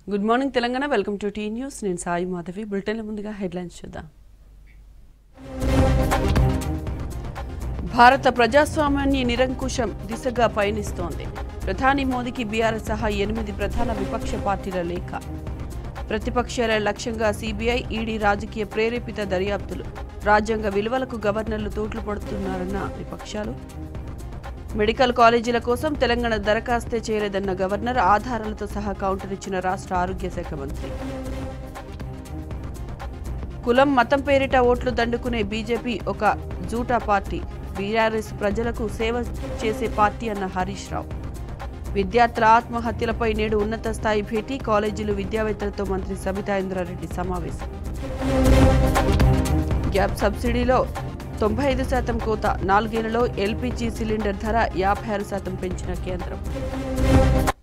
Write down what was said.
good morning Telangana welcome to T News నేను సాయి మాధవి బులెటిన్ల ముందుగా headlines చూద్దాం భారత ప్రజాస్వామ్యాన్ని నిరంకుశం దిశగా పయనిస్తోంది ప్రధాని మోదీకి బీఆర్ఎస్ సహా 8 ప్రధాన విపక్ష పార్టీల లేఖ ప్రతిపక్షాల లక్ష్యంగా సీబీఐ ఈడీ రాజకీయ ప్రేరేపిత దర్యాప్తులు రాజ్యాంగ విలువలకు గవర్నర్లు తోట్లు పడుతున్నారన్న విపక్షాలు మెడికల్ కాలేజీల కోసం తెలంగాణ దరఖాస్తే చేయలేదన్న గవర్నర్ ఆధారాలతో సహా కౌంటర్ ఇచ్చిన రాష్ట్ర ఆరోగ్య శాఖ మంత్రి కులం మతం పేరిట ఓట్లు దండుకునే బీజేపీ ఒక జూటా పార్టీ బీఆర్ఎస్ ప్రజలకు సేవ చేసే పార్టీ అన్న హరీష్ రావు విద్యార్థుల ఆత్మహత్యలపై నేడు ఉన్నత స్థాయి భేటీ కాలేజీలు విద్యావేత్తలతో మంత్రి సబితా ఇంద్రారెడ్డి సమావేశం గ్యాప్ సబ్సిడీలో 95% కోత 4 ఏళ్లలో ఎల్పీజీ సిలిండర్ ధర 56% పెంచిన కేంద్రం